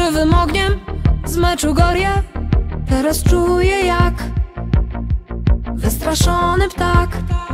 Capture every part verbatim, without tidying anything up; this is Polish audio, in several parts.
żywym ogniem z meczu gorię. Teraz czuję jak wystraszony ptak.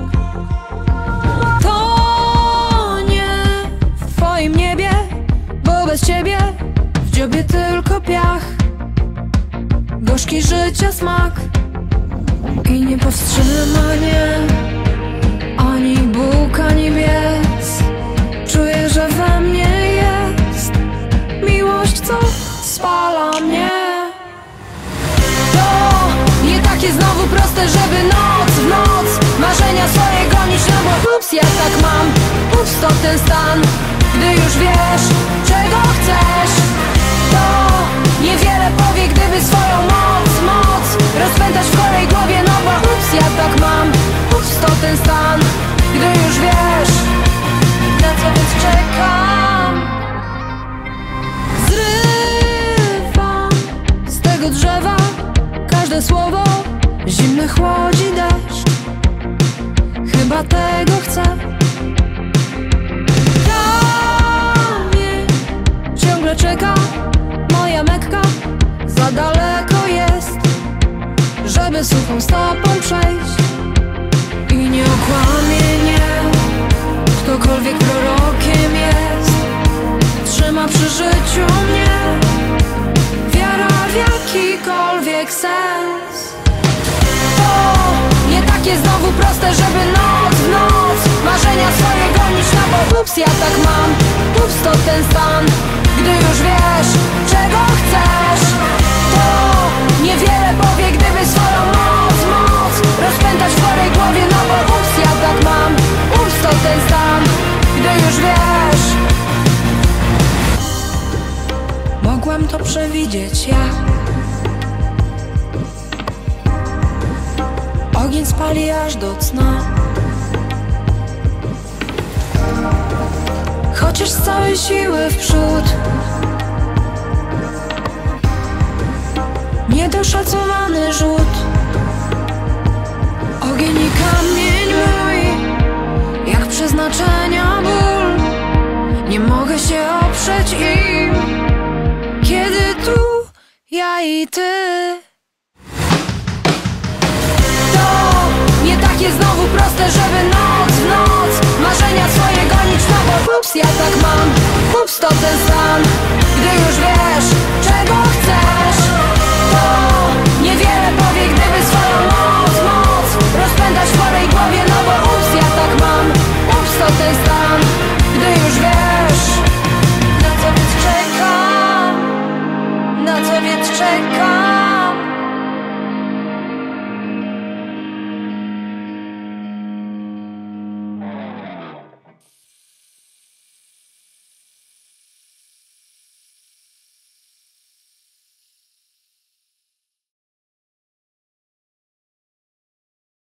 To nie w twoim niebie, bo bez ciebie w dziobie tylko piach. Gorzki życia smak i nie powstrzyma mnie ani Bóg, ani bies. Czuję, że we mnie jest miłość, co spala mnie. To nie takie znowu proste, żeby noc w noc marzenia swoje gonić, no bo ups, ja tak mam. Ups, to ten stan, gdy już wiesz, czego chcesz. To niewiele powie, gdyby swoją moc, moc rozpętać w chorej głowie, no bo ups, ja tak mam. Ups, to ten stan, gdy już wiesz, na co więc czekam. Zrywam z tego drzewa każde słowo, zimny chłodzi deszcz. Chyba tego chcę. Kamień ciągle czeka, moja Mekka za daleko jest, żeby suchą stopą przejść. I nie okłamie mnie, ktokolwiek prorokiem jest. Trzyma przy życiu mnie wiara w jakikolwiek sens. To nie takie znowu proste, żeby noc w noc marzenia swoje gonić, no bo ups, ja tak mam. Ups, to ten stan, gdy już wiesz, czego chcesz. To niewiele powie, gdyby swoją moc, moc rozpętać w chorej głowie, no bo ups, ja tak mam. Ups, to ten stan, gdy już wiesz. Mogłam to przewidzieć ja. Ogień spali aż do cna, chociaż z całej siły w przód. Niedoszacowany rzut. Ogień i kamień mój, jak przeznaczenia ból. Nie mogę się oprzeć im, kiedy tu ja i ty. Takie znowu proste, żeby noc w noc marzenia swoje gonić, no bo ups, ja tak mam. Ups, to ten stan, gdy już wiesz,